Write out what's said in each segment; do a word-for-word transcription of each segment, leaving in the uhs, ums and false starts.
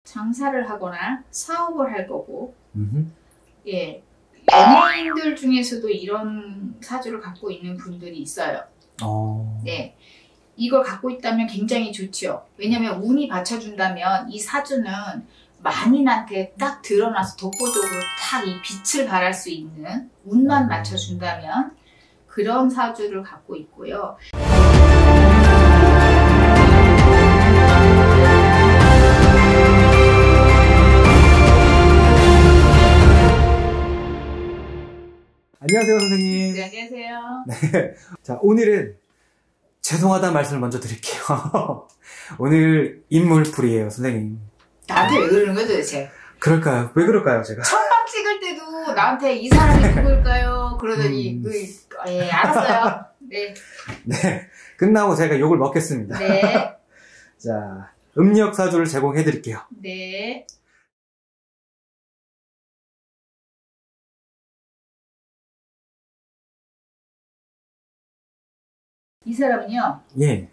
장사를 하거나 사업을 할 거고, 음흠. 예, 연예인들 중에서도 이런 사주를 갖고 있는 분들이 있어요. 어. 네, 이걸 갖고 있다면 굉장히 좋죠. 왜냐면 운이 받쳐준다면 이 사주는 만인한테 딱 드러나서 독보적으로 딱 이 빛을 발할 수 있는 운만 맞춰준다면 그런 사주를 갖고 있고요. 안녕하세요, 선생님. 네, 안녕하세요. 네. 자, 오늘은 죄송하다는 말씀을 먼저 드릴게요. 오늘 인물풀이에요, 선생님. 나한테 왜 그러는 거야, 도대체? 그럴까요? 왜 그럴까요, 제가? 첫방 찍을 때도 나한테 이 사람이 누굴까요? 그러더니, 음. 그, 예, 알았어요. 네. 네. 끝나고 제가 욕을 먹겠습니다. 네. 자, 음력 사주를 제공해 드릴게요. 네. 이 사람은요, 예.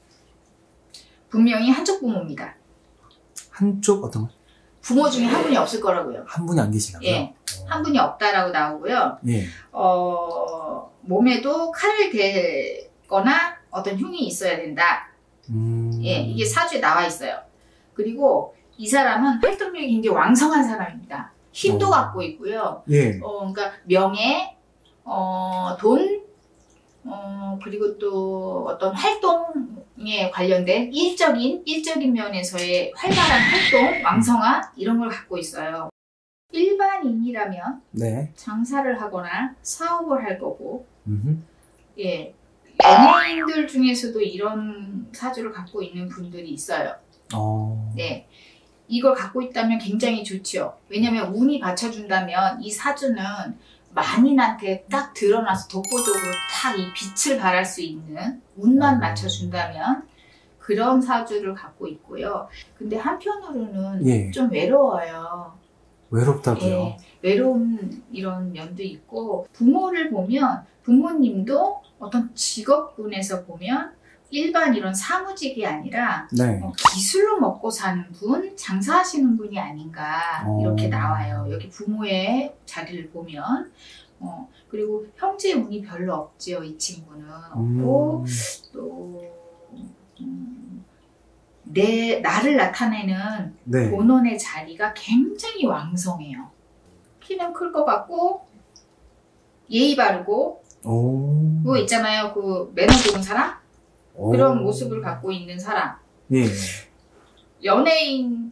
분명히 한쪽 부모입니다. 한쪽 어떤 거? 부모 중에 한 분이 없을 거라고요. 한 분이 안 계시나요? 예. 한 분이 없다라고 나오고요. 예. 어, 몸에도 칼을 대거나 어떤 흉이 있어야 된다. 음. 예, 이게 사주에 나와 있어요. 그리고 이 사람은 활동력이 굉장히 왕성한 사람입니다. 힘도 어. 갖고 있고요. 예. 어, 그러니까 명예, 어, 돈, 어, 그리고 또 어떤 활동에 관련된 일적인, 일적인 면에서의 활발한 활동, 왕성함, 이런 걸 갖고 있어요. 일반인이라면 네. 장사를 하거나 사업을 할 거고, 음흠. 예, 연예인들 중에서도 이런 사주를 갖고 있는 분들이 있어요. 어. 네. 이걸 갖고 있다면 굉장히 좋죠. 왜냐면 운이 받쳐준다면 이 사주는 만인한테 딱 드러나서 독보적으로 딱 이 빛을 발할 수 있는 운만 음. 맞춰준다면 그런 사주를 갖고 있고요. 근데 한편으로는 예. 좀 외로워요. 외롭다고요? 예, 외로운 이런 면도 있고, 부모를 보면 부모님도 어떤 직업군에서 보면 일반 이런 사무직이 아니라 네. 어, 기술로 먹고 사는 분, 장사하시는 분이 아닌가 이렇게 어. 나와요. 여기 부모의 자리를 보면. 어, 그리고 형제 운이 별로 없지요. 이 친구는 없고, 음. 또 음, 내 나를 나타내는 네. 본원의 자리가 굉장히 왕성해요. 키는 클 것 같고 예의 바르고, 오. 그거 있잖아요. 그 매너 좋은 사람? 오. 그런 모습을 갖고 있는 사람. 예. 연예인인가요?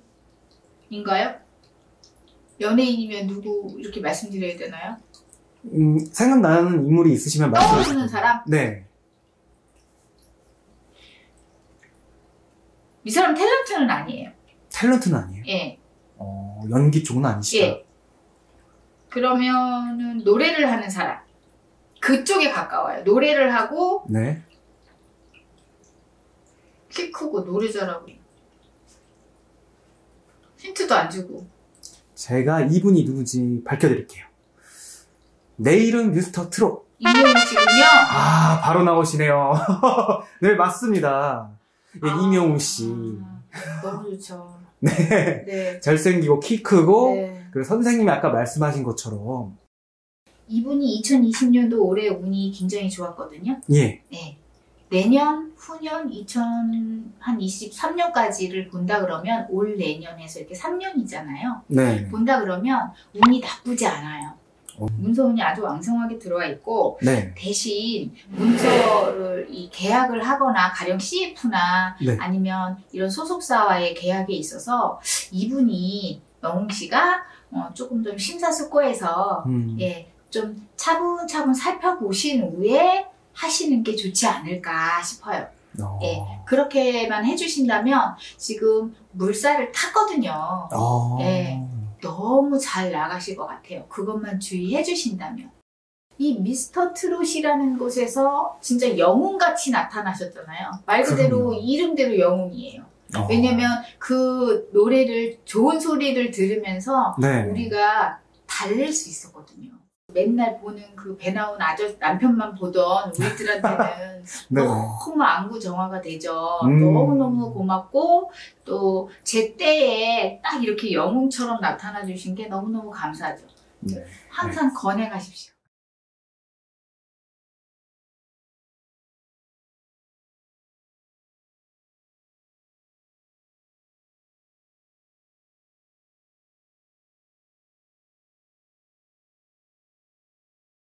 연예인이면 누구 이렇게 말씀드려야 되나요? 음, 생각나는 인물이 있으시면 말씀해 떠오르는 사람? 네. 이 사람 탤런트는 아니에요. 탤런트는 아니에요? 예. 어, 연기 쪽은 아니시다. 예. 그러면은 노래를 하는 사람. 그쪽에 가까워요. 노래를 하고 네. 키 크고 노래 잘하고. 힌트도 안 주고. 제가 이분이 누군지 밝혀드릴게요. 내일은 미스터 트롯. 이명웅 씨군요. 아, 바로 나오시네요. 네, 맞습니다. 예, 아, 이명웅 씨. 아, 너무 좋죠. 네. 네. 잘생기고 키 크고, 네. 그리고 선생님이 아까 말씀하신 것처럼. 이분이 이천이십 년도 올해 운이 굉장히 좋았거든요. 예. 네. 내년, 후년, 이천이십삼 년까지를 본다 그러면 올 내년에서 이렇게 삼 년이잖아요. 네. 본다 그러면 운이 나쁘지 않아요. 어. 문서운이 아주 왕성하게 들어와 있고, 네. 대신 문서를 이 계약을 하거나 가령 씨에프나 네. 아니면 이런 소속사와의 계약에 있어서 이분이 영웅 씨가 어, 조금 좀 심사숙고해서 음. 예, 좀 차분차분 살펴보신 후에 하시는 게 좋지 않을까 싶어요. 어. 예, 그렇게만 해주신다면 지금 물살을 탔거든요. 어. 예. 너무 잘 나가실 것 같아요. 그것만 주의해 주신다면. 이 미스터 트롯이라는 곳에서 진짜 영웅같이 나타나셨잖아요. 말 그대로 그럼요. 이름대로 영웅이에요. 어. 왜냐면 그 노래를, 좋은 소리를 들으면서 네. 우리가 달랠 수 있었거든요. 맨날 보는 그 배 나온 아저 남편만 보던 우리들한테는 네. 너무 안구정화가 되죠. 음. 너무너무 고맙고 또 제 때에 딱 이렇게 영웅처럼 나타나 주신 게 너무너무 감사하죠. 네. 항상 건행하십시오.